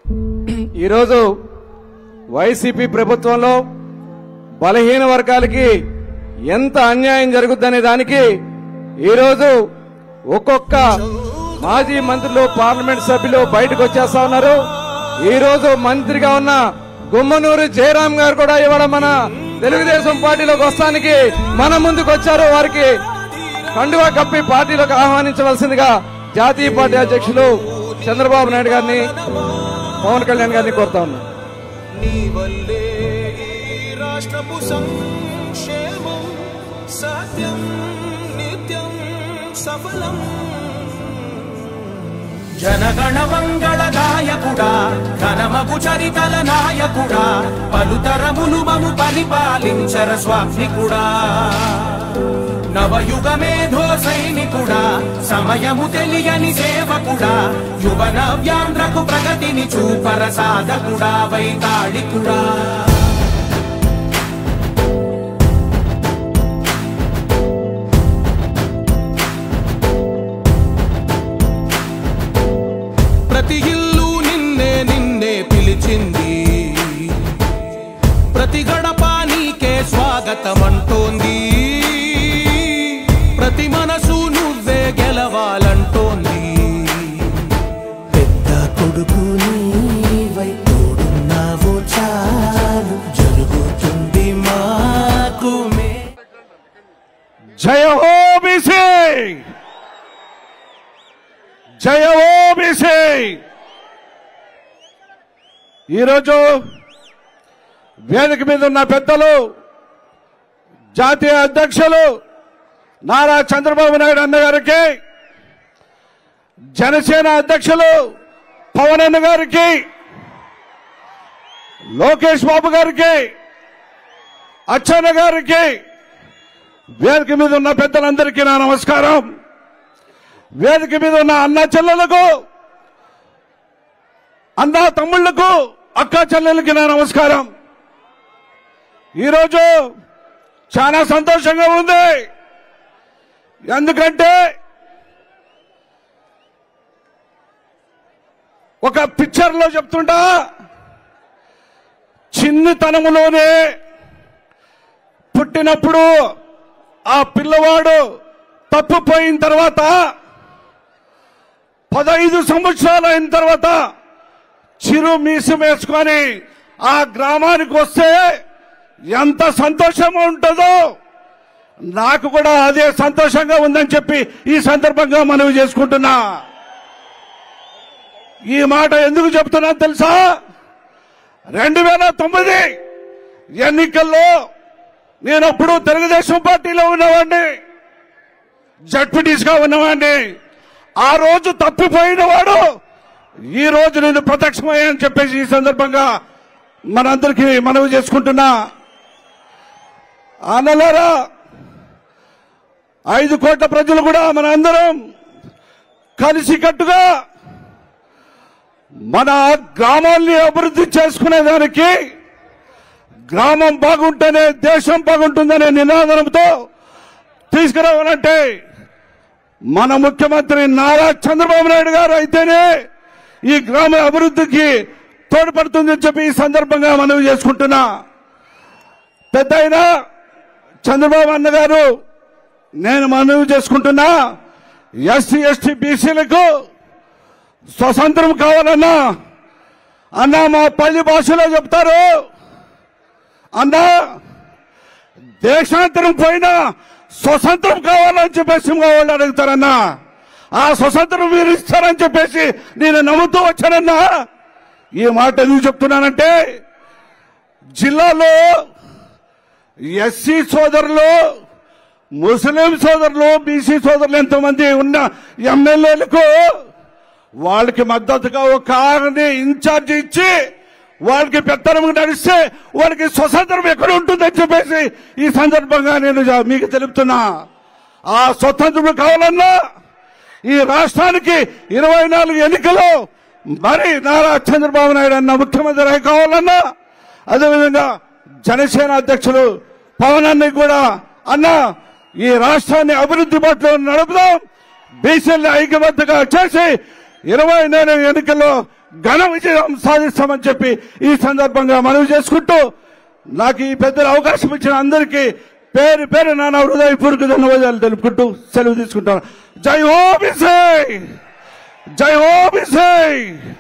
ఈరోజు వైసీపీ ప్రభుత్వంలో బలహీన వర్గాలకి ఎంత అన్యాయం జరుగుద్దనే దానికి ఈరోజు ఒక్కొక్క మాజీ మంత్రులు పార్లమెంట్ సభ్యులు బయటకు వచ్చేస్తా ఉన్నారు. ఈరోజు మంత్రిగా ఉన్న గుమ్మనూరు జయరాం గారు కూడా ఇవాళ మన తెలుగుదేశం పార్టీలోకి వస్తానికి మన ముందుకు వచ్చారు. వారికి కండువా కప్పి పార్టీలోకి ఆహ్వానించవలసిందిగా జాతీయ పార్టీ అధ్యక్షులు చంద్రబాబు నాయుడు గారిని, పవన్ కళ్యాణ్ గారిని కోరుతా ఉన్నారు. జనగణ మంగళ గాయకుడా, ఘనమగు చరితల నాయకుడా, పలుతరములు మము పరిపాలించర స్వామికుడా, నవయుగ మేధో సైనికుడా, సమయము తెలియని సేవకుడా, యువ నవ్యాంధ్రకు ప్రగతిని చూపర సాధకుడా, వైతాళికుడా. ప్రతి ఇల్లు నిన్నే నిన్నే పిలిచింది, ప్రతి గడప నీకే స్వాగతమంటోంది, ప్రతి మనసు నువ్వే గెలవాలంటోంది. పెద్ద కొడుకు నీవై తోడున్నావో చాలు, జరుగుతుంది మాకు మే. జయ హో బీసీ, జయ హో బీసీ. ఈరోజు వేదిక మీద ఉన్న పెద్దలు, జాతీయ అధ్యక్షులు నారా చంద్రబాబు నాయుడు అన్న గారికి, జనసేన అధ్యక్షులు పవన్ అన్న గారికి, లోకేష్ బాబు గారికి, అచ్చెన్న గారికి, వేదిక మీద ఉన్న పెద్దలందరికీ నా నమస్కారం. వేదిక మీద ఉన్న అన్న చెల్లెలకు, అన్న తమ్ముళ్లకు, అక్క చెల్లెలకి నా నమస్కారం. ఈరోజు చాలా సంతోషంగా ఉంది. ఎందుకంటే ఒక పిక్చర్ లో చెప్తుంటా, చిన్నతనములోనే పుట్టినప్పుడు ఆ పిల్లవాడు తప్పిపోయిన తర్వాత 15 సంవత్సరాలు అయిన తర్వాత చిరు మీసం వేసుకొని ఆ గ్రామానికి వస్తే ఎంత సంతోషంగా ఉంటుందో, నాకు కూడా అదే సంతోషంగా ఉందని చెప్పి ఈ సందర్భంగా మనవి చేసుకుంటున్నా. ఈ మాట ఎందుకు చెప్తున్నా తెలుసా? 2009 ఎన్నికల్లో నేనప్పుడు తెలుగుదేశం పార్టీలో ఉన్నవాడిని, జడ్పీటీసీగా ఉన్నవాడిని. ఆ రోజు తప్పిపోయిన వాడు ఈ రోజు నేను ప్రత్యక్షమయ్యానని చెప్పేసి ఈ సందర్భంగా మనందరికీ మనవి చేసుకుంటున్నా. అన్నలారా, 5 కోట్ల ప్రజలు కూడా మనందరం కలిసికట్టుగా మన గ్రామాల్ని అభివృద్ధి చేసుకునేదానికి, గ్రామం బాగుంటేనే దేశం బాగుంటుందనే నినాదంతో తీసుకురావాలంటే మన ముఖ్యమంత్రి నారా చంద్రబాబు నాయుడు గారు అయితేనే ఈ గ్రామ అభివృద్ధికి తోడ్పడుతుందని చెప్పి ఈ సందర్భంగా మనవి చేసుకుంటున్నా. పెద్ద అయినా చంద్రబాబు అన్న గారు, నేను మనవి చేసుకుంటున్నా, ఎస్సీ ఎస్టీ బీసీలకు స్వతంత్రం కావాలన్నా, అన్నా మా పల్లి భాషలో చెప్తారు, అన్నా దేశాంతరం పోయినా స్వతంత్రం కావాలని చెప్పేసి వాళ్ళు అడుగుతారన్నా. ఆ స్వతంత్రం మీరు ఇస్తారని చెప్పేసి నేను నమ్ముతూ వచ్చానన్నా. ఈ మాట ఎందుకు చెప్తున్నానంటే, జిల్లాలో ఎస్సీ సోదరులు, ముస్లిం సోదరులు, బీసీ సోదరులు ఎంతమంది ఉన్న ఎమ్మెల్యేలకు వాళ్ళకి మద్దతుగా ఒక ఆర్ని ఇన్ఛార్జి ఇచ్చి వాళ్ళకి పెత్తనం నడిస్తే వాళ్ళకి స్వతంత్రం ఎక్కడ ఉంటుందని చెప్పేసి ఈ సందర్భంగా నేను మీకు తెలుపుతున్నా. ఆ స్వతంత్రం కావాలన్నా ఈ రాష్ట్రానికి 24 ఎన్నికలు మరి నారా చంద్రబాబు నాయుడు అన్న ముఖ్యమంత్రి కావాలన్నా, అదేవిధంగా జనసేన అధ్యక్షులు పవన్ అన్న కూడా, అన్న ఈ రాష్ట్రాన్ని అభివృద్ధి బాటలో నడుపుదాం, బీసీలను ఐక్యబద్ధంగా చేసి 24 ఎన్నికల్లో ఘన విజయం సాధిస్తామని చెప్పి ఈ సందర్భంగా మనవి చేసుకుంటూ నాకు ఈ పెద్దల అవకాశం ఇచ్చిన అందరికీ పేరు పేరు నా హృదయపూర్వక ధన్యవాదాలు తెలుపుకుంటూ సెలవు తీసుకుంటాను. జై హో బీసీ, జై హో బీసీ.